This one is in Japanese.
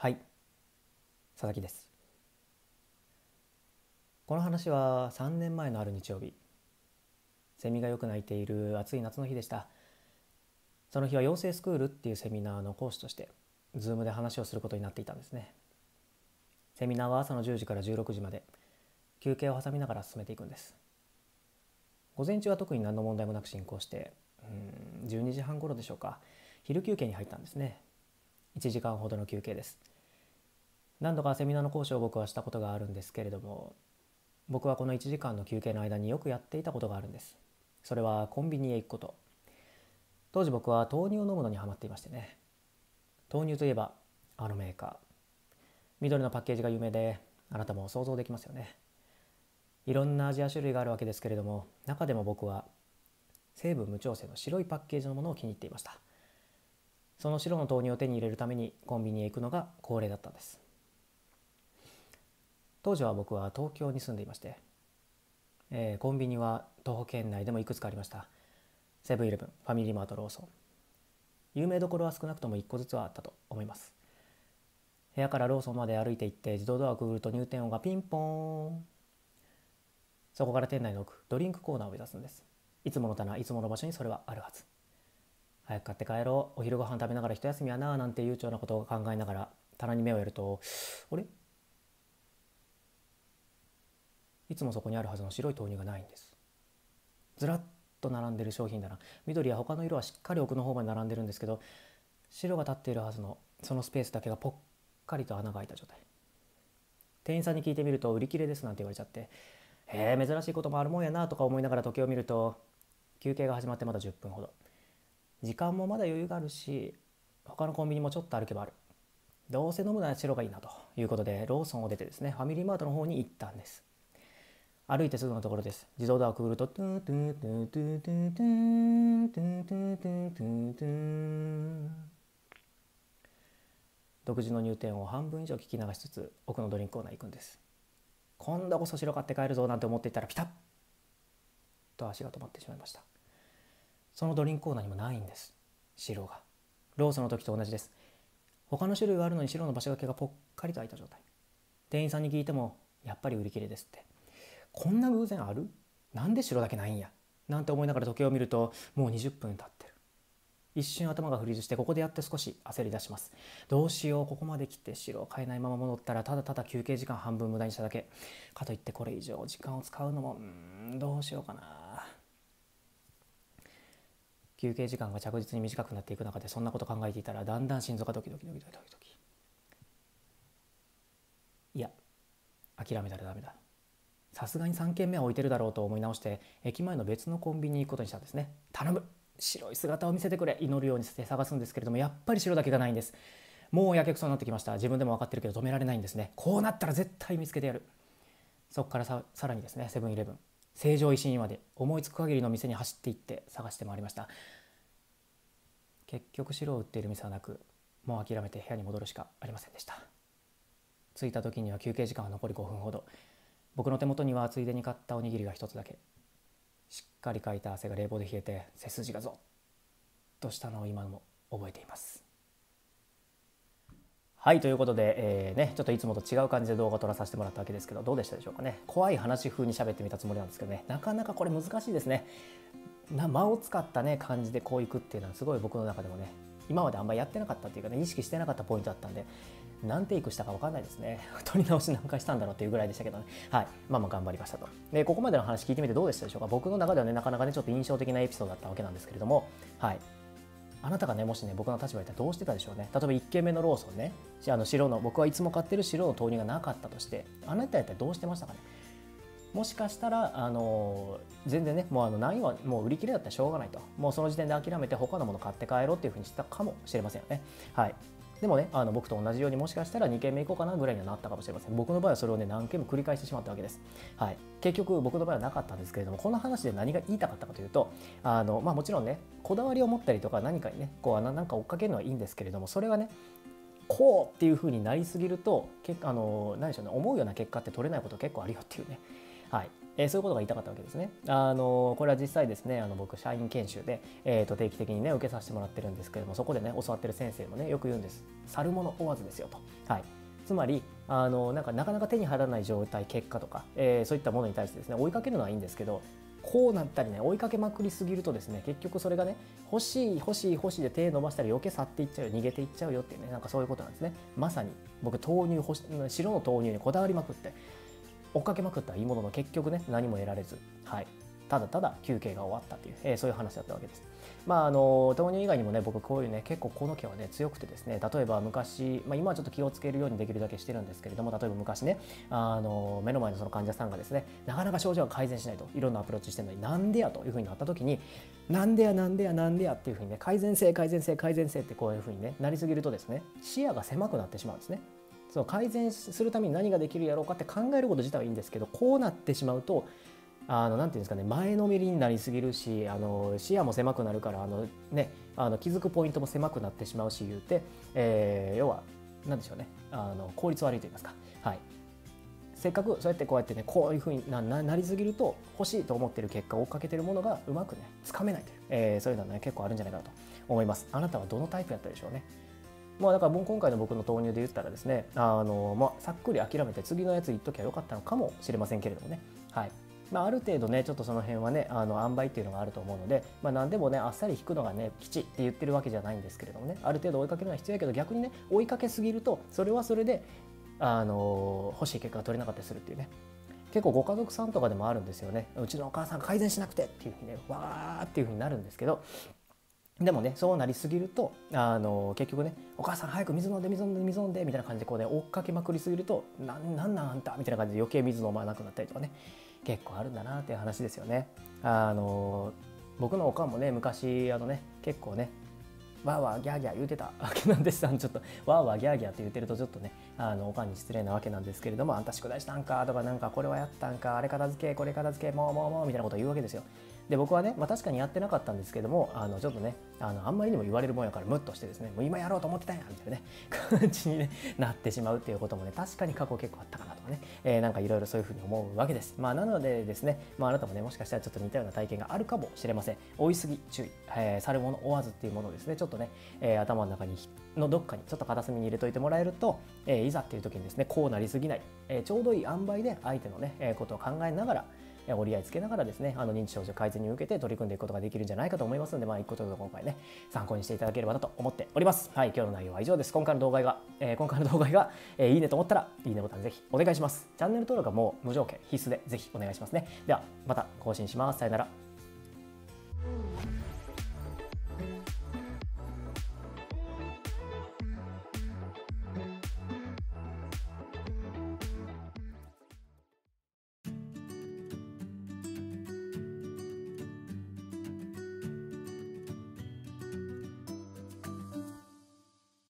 はい、佐々木です。この話は3年前のある日曜日、セミがよく鳴いている暑い夏の日でした。その日は養成スクールっていうセミナーの講師として、ズームで話をすることになっていたんですね。セミナーは朝の10時から16時まで、休憩を挟みながら進めていくんです。午前中は特に何の問題もなく進行して、12時半頃でしょうか、昼休憩に入ったんですね。1時間ほどの休憩です。何度かセミナーの講師を僕はしたことがあるんですけれども、僕はこの1時間の休憩の間によくやっていたことがあるんです。それはコンビニへ行くこと。当時僕は豆乳を飲むのにハマっていましてね。豆乳といえばあのメーカー。緑のパッケージが有名で、あなたも想像できますよね。いろんな味や種類があるわけですけれども、中でも僕は成分無調整の白いパッケージのものを気に入っていました。その白の豆乳を手に入れるためにコンビニへ行くのが恒例だったんです。当時は僕は東京に住んでいまして、コンビニは徒歩圏内でもいくつかありました。セブンイレブン、ファミリーマート、ローソン。有名どころは少なくとも1個ずつはあったと思います。部屋からローソンまで歩いて行って自動ドアをくぐると入店音がピンポーン。そこから店内の奥、ドリンクコーナーを目指すんです。いつもの棚、いつもの場所にそれはあるはず。早く買って帰ろう、お昼ご飯食べながら一休みやななんて悠長なことを考えながら棚に目をやると、あれ、いつもそこにあるはずの白い豆乳がないんです。ずらっと並んでる商品棚、緑や他の色はしっかり奥の方まで並んでるんですけど、白が立っているはずのそのスペースだけがぽっかりと穴が開いた状態。店員さんに聞いてみると売り切れですなんて言われちゃって、へえ珍しいこともあるもんやなとか思いながら時計を見ると、休憩が始まってまだ10分ほど。時間もまだ余裕があるし、他のコンビニもちょっと歩けばある。どうせ飲むなら白がいいなということで、ローソンを出てですね、ファミリーマートの方に行ったんです。歩いてすぐのところです。自動ドアをくぐると、トゥントゥントゥントゥントゥントゥントゥントゥントゥントゥントゥン、独自の入店を半分以上聞き流しつつ奥のドリンクコーナーへ行くんです。今度こそ白買って帰るぞなんて思っていたら、ピタッと足が止まってしまいました。そのドリンクコーナーにもないんです、白が。ローソンの時と同じです。他の種類があるのに白の場所掛けがぽっかりと開いた状態。店員さんに聞いてもやっぱり売り切れですって。こんな偶然ある？なんで白だけないんやなんて思いながら時計を見ると、もう20分経ってる。一瞬頭がフリーズして、ここでやって少し焦り出します。どうしよう、ここまで来て白を買えないまま戻ったらただただ休憩時間半分無駄にしただけかといって、これ以上時間を使うのもどうしようかな。休憩時間が着実に短くなっていく中でそんなこと考えていたら、だんだん心臓がドキドキドキドキドキドキ。いや、諦めたらダメだ。さすがに3軒目は置いてるだろうと思い直して、駅前の別のコンビニに行くことにしたんですね。頼む、白い姿を見せてくれ、祈るようにして探すんですけれども、やっぱり白だけがないんです。もうやけくそになってきました。自分でも分かってるけど止められないんですね。こうなったら絶対見つけてやる。そこからさらにですね、セブンイレブン、成城石井まで思いつく限りの店に走って行って探して回りました。結局白を売っている店はなく、もう諦めて部屋に戻るしかありませんでした。着いた時には休憩時間は残り5分ほど。僕の手元にはついでに買ったおにぎりが一つだけ。しっかりかいた汗が冷房で冷えて背筋がゾッとしたのを今も覚えています。はい、ということで、ちょっといつもと違う感じで動画を撮らさせてもらったわけですけど、どうでしたでしょうかね。怖い話風に喋ってみたつもりなんですけどね、なかなかこれ難しいですね。間を使ったね感じでこういくっていうのはすごい僕の中でもね、今まであんまりやってなかったっていうかね、意識してなかったポイントだったんで、何テイクしたか分かんないですね。撮り直し何回したんだろうっていうぐらいでしたけどね。はい、まあ頑張りましたと。でここまでの話聞いてみてどうでしたでしょうか。僕の中ではね、なかなかねちょっと印象的なエピソードだったわけなんですけれども、はい、あなたがねもしね僕の立場だったらどうしてたでしょうね。例えば1軒目のローソンね、白の、僕はいつも買ってる白の豆乳がなかったとして、あなたやったらどうしてましたかね。もしかしたら全然ね、もう何はもう売り切れだったらしょうがないと、もうその時点で諦めて他のもの買って帰ろうっていうふうにしたかもしれませんよね。はい、でもね、僕と同じようにもしかしたら2軒目行こうかなぐらいにはなったかもしれません。僕の場合はそれをね何軒も繰り返してしまったわけです。はい、結局僕の場合はなかったんですけれども、この話で何が言いたかったかというと、もちろんねこだわりを持ったりとか何かにねこうなんか追っかけるのはいいんですけれども、それはねこうっていう風になりすぎると何でしょうね、思うような結果って取れないこと結構あるよっていうね。はい、 そういうことが言いたかったわけですね。これは実際ですね、僕社員研修で、定期的にね受けさせてもらってるんですけれども、そこでね教わってる先生もねよく言うんです。去る者追わずですよと。はい。つまりなかなか手に入らない状態、結果とか、そういったものに対してですね追いかけるのはいいんですけど、こうなったりね追いかけまくりすぎるとですね、結局それがね欲しい欲しい欲しいで手伸ばしたり余計去っていっちゃうよ、逃げていっちゃうよっていうね、なんかそういうことなんですね。まさに僕白の豆乳にこだわりまくって追っかけまくったいいものの、結局ね何も得られず、はい、ただただ休憩が終わったっていう、そういう話だったわけです。豆乳以外にもね僕こういうね結構この毛はね強くてですね、例えば昔、今はちょっと気をつけるようにできるだけしてるんですけれども、例えば昔ね目の前のその患者さんがですねなかなか症状が改善しないと、いろんなアプローチしてるのになんでやというふうになった時に、なんでやなんでやなんでやっていうふうにね改善性改善性改善性ってこういうふうにねなりすぎるとですね、視野が狭くなってしまうんですね。その改善するために何ができるやろうかって考えること自体はいいんですけど、こうなってしまうとなんていうんですかね、前のめりになりすぎるし、視野も狭くなるから気づくポイントも狭くなってしまうし言うて、要は何でしょうね、効率悪いと言いますか、はい、せっかくそうやってこうやってねこういうふうに なりすぎると欲しいと思ってる結果を追っかけてるものがうまくねつかめないという、そういうのはね結構あるんじゃないかなと思います。あなたはどのタイプやったでしょうね。だから今回の僕の豆乳で言ったらですね、さっくり諦めて次のやつ言っときゃよかったのかもしれませんけれどもね、はい、ある程度ねちょっとその辺はね塩梅っていうのがあると思うので、何でもねあっさり引くのがね吉って言ってるわけじゃないんですけれどもね、ある程度追いかけるのは必要やけど、逆にね追いかけすぎるとそれはそれで欲しい結果が取れなかったりするっていうね、結構ご家族さんとかでもあるんですよね。うちのお母さん改善しなくてっていうふうにねわーっていうふうになるんですけど、でもねそうなりすぎると結局ねお母さん早く水飲んで水飲んで水飲んでみたいな感じでこうね追っかけまくりすぎるとなんなんあんたみたいな感じで余計水飲まなくなったりとかね、結構あるんだなっていう話ですよね。僕のおかんもね昔結構ねわーわーギャーギャー言うてたわけなんです。ちょっとわーわーギャーギャーって言ってるとちょっとねおかんに失礼なわけなんですけれども、あんた宿題したんかとか、なんかこれはやったんか、あれ片付けこれ片付けもうみたいなことを言うわけですよ。で僕はね、確かにやってなかったんですけども、ちょっとねあんまりにも言われるもんやからムッとしてですね、もう今やろうと思ってたんやみたいなね感じに、ね、なってしまうっていうこともね確かに過去結構あったかなとかね、なんかいろいろそういうふうに思うわけです。なのでですね、あなたもねもしかしたらちょっと似たような体験があるかもしれません。追いすぎ注意、去る者追わずっていうものをですねちょっとね、頭の中のどっかにちょっと片隅に入れといてもらえると、いざっていう時にですねこうなりすぎない、ちょうどいい塩梅で相手のね、ことを考えながら折り合いつけながらですね認知症状改善に向けて取り組んでいくことができるんじゃないかと思いますので、一個ちょっと今回ね参考にしていただければなと思っております。はい、今日の内容は以上です。今回の動画が、いいねと思ったらいいねボタンぜひお願いします。チャンネル登録はもう無条件必須でぜひお願いしますね。ではまた更新します。さよなら。